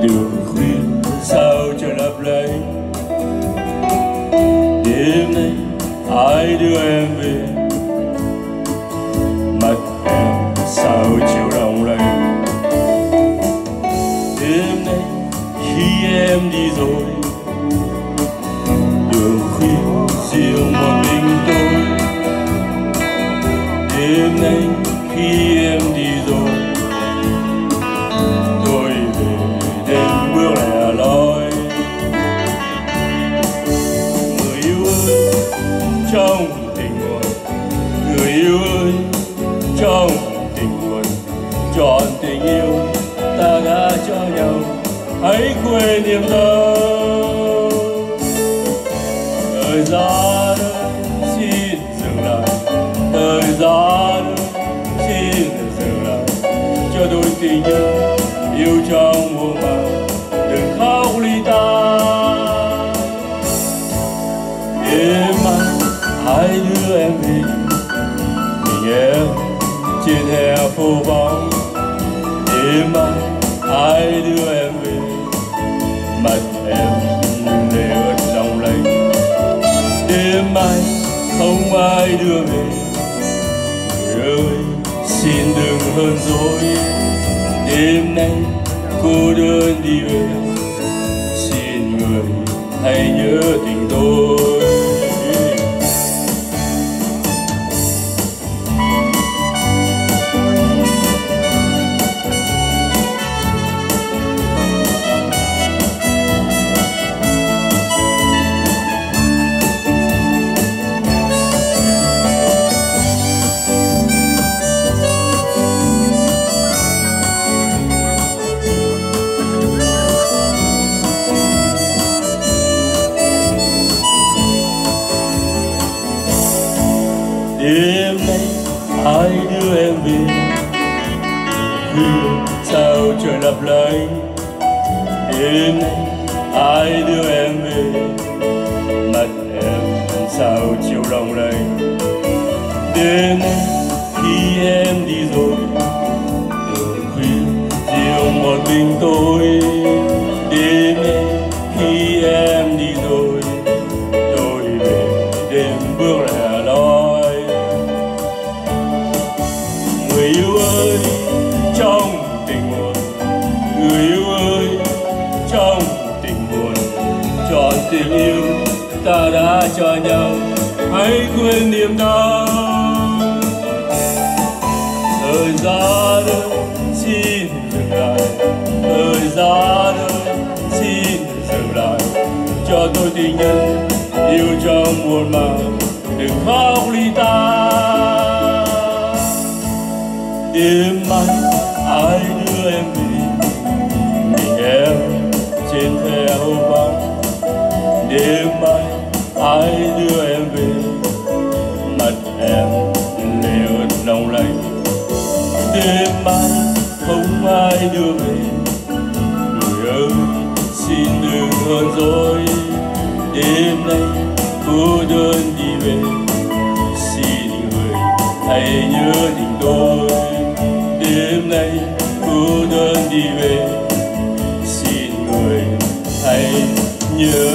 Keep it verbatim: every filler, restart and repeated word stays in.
đường khuya sao trời lấp lánh. Đêm nay ai đưa em về, mắt em sao chiều lòng lành. Đêm nay khi em đi rồi, đường khuya riêng một mình tôi. Đêm nay khi em đi rồi, tôi về đêm bước lẻ loi. Người yêu ơi trong tình nguồn, người yêu ơi trong tình nguồn, chọn tình yêu ta đã cho nhau, hãy quên niềm đau. Thời gian ơi xin dừng lại, thời gian ơi xin dừng lại, cho đôi tình nhân yêu trong mùa màng đừng khóc ly tan. Đêm mai ai đưa em về, mình em trên hè phố vắng. Đêm mai ai đưa em về, mặt em lệ ướt lòng lành. Đêm mai không ai đưa về, người ơi xin đừng hơn dối. Đêm nay cô đơn đi về, xin người hãy nhớ tình tôi. Đêm nay ai đưa em về, khuya sao trời lấp lánh. Đêm nay ai đưa em về, mắt em sao chiều lòng lành. Đêm nay khi em đi rồi, đường khuya riêng một mình tôi. Đêm nay khi em đi rồi, tôi về đêm bước lẻ loi. Người yêu ơi trong tình nguồn, người yêu ơi trong tình nguồn, chọn tình yêu ta đã cho nhau, hãy quên niềm đau. Thời gian ơi xin dừng lại, thời gian ơi xin dừng lại, cho tôi tình nhân yêu trong muôn màng đừng khóc ly tan. Đêm mai ai đưa em về, mình em trên hè hồ vắng. Đêm mai ai đưa em về, mặt em lệ ướt lòng lành. Đêm mai không ai đưa về, người ơi xin đừng hơn dối. Đêm nay cô đơn đi về, xin người hãy nhớ tình tôi. Đêm nay cô đơn đi về, xin người hãy nhớ